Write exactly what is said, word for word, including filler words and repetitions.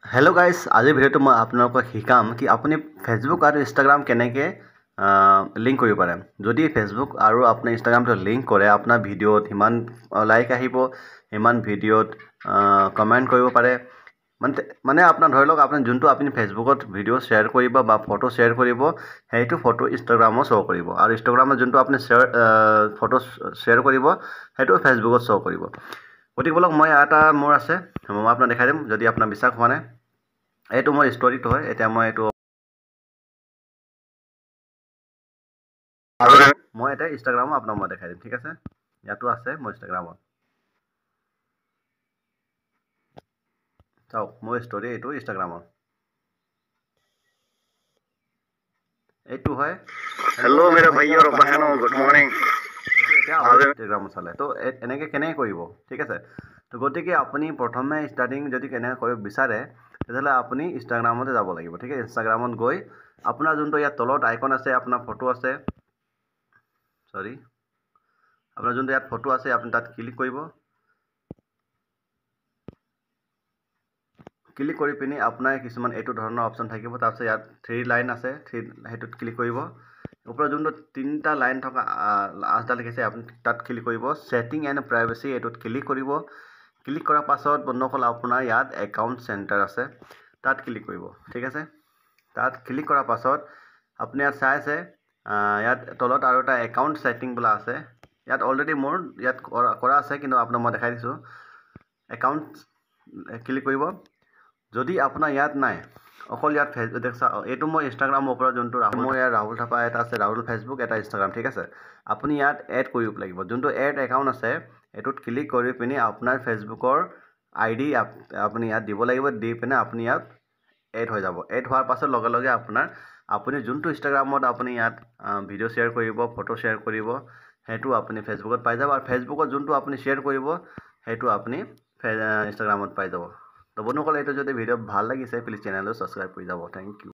hello guys आज video मैं आपलोक शिकाम कि अपनी फेसबुक और इंस्टाग्राम केनेके लिंक कर पारे जदि फेसबुक और अपने इंस्टाग्राम तो लिंक करे अपना भिडिओ हिमान लाइक आहिबो हिमान भिडिओ कमेंट करिब पारे माने माने अपना धरि लक अपना जोंतो अपनी फेसबुकत भिडिओ शेयर करिब बा फोटो शेयर करिब हेतु फोटो इंस्टाग्रामत शो करिब और इंस्टाग्रामत जोंतो अपनी शेयर फोटो शेयर करिब हेतु फेसबुकत शो करिब गति बोलक मैं এটা मोर আছে मैं आपना देखाই दिम जदि अपना বিশ্বাস হোৱা নাই এইটো মোৰ ষ্টৰিটো হয় এতিয়া মই এইটো মই এটা ইনষ্টাগ্ৰামত আপোনাক মই দেখাই দিম ঠিক আছে ইয়াতো আছে মোৰ ইনষ্টাগ্ৰামত চাওক মোৰ ষ্টৰি এইটো ইনষ্টাগ্ৰামত এইটো হয় हेलो मेरे भाई और बहनों गुड मॉर्निंग ইনষ্টাগ্ৰামত চালে তো এনেকে কেনে কৰিব ঠিক আছে তো গতিকে আপুনি প্ৰথমে ষ্টাৰ্টিং যদি কেনে কৰিব বিচাৰে তেতিয়াহ'লে আপুনি ইনষ্টাগ্ৰামতে যাব লাগিব ঠিক আছে ইনষ্টাগ্ৰামত গৈ আপোনাৰ যোনটো ইয়াত তলত আইকন আছে আপোনাৰ ফটো আছে সৰি আপোনাৰ যোনটো ইয়াত ফটো আছে আপুনি তাত ক্লিক কৰিব ক্লিক কৰি পিনি আপোনাৰ কিছুমান এইটো ধৰণৰ অপচন থাকিব তাৰপিছত ইয়াত থ্ৰী লাইন আছে থ্ৰী হেতুত ক্লিক কৰিব ওপৰত যোনটো তিনিটা লাইন থকা আঠটা লিখিছে আপুনি তাত ক্লিক কৰিব সেটিং এণ্ড প্ৰাইভেচি এটোত ক্লিক কৰিব ক্লিক কৰাৰ পাছত বন্ধুসকল আপোনাৰ ইয়াত একাউণ্ট চেণ্টাৰ আছে তাত ক্লিক কৰিব ঠিক আছে তাত ক্লিক কৰাৰ পাছত আপুনি ইয়াত চাইছে ইয়াত তলত আৰু এটা একাউণ্ট সেটিং বলা আছে ইয়াত অলৰেডি মোৰ ইয়াত কৰা আছে কিন্তু আপোনাক মই দেখাই দিছো একাউণ্ট ক্লিক কৰিব যদি আপোনাৰ ইয়াত নাই অকল ইয়াত ফেসবুক দেখছা এইটো মই ইনষ্টাগ্ৰাম ওপৰত যোনটো মই ইয়াত ৰাহুল থাপা এটা আছে ৰাহুল ফেসবুক এটা ইনষ্টাগ্ৰাম ঠিক আছে আপুনি ইয়াত এড কৰিব লাগিব যোনটো এড একাউণ্ট আছে এটোত ক্লিক কৰি পিনি আপোনাৰ ফেসবুকৰ আইডি আপুনি ইয়াত দিব লাগিব দি পিনে আপুনি ইয়াত এড হৈ যাব এড হোৱাৰ পাছত লগে লগে আপোনাৰ আপুনি যোনটো ইনষ্টাগ্ৰামত আপুনি ইয়াত ভিডিও শেয়াৰ কৰিব ফটো শেয়াৰ কৰিব হেতু আপুনি ফেসবুকত পাই যাব আৰু ফেসবুকত যোনটো আপুনি শেয়াৰ কৰিব হেতু আপুনি ইনষ্টাগ্ৰামত পাই যাব তো বন্ধুসকল এইটো যদি ভিডিও ভাল লাগিছে প্লিজ চেনেলটো সাবস্ক্ৰাইব কৰি যাব থ্যাংক ইউ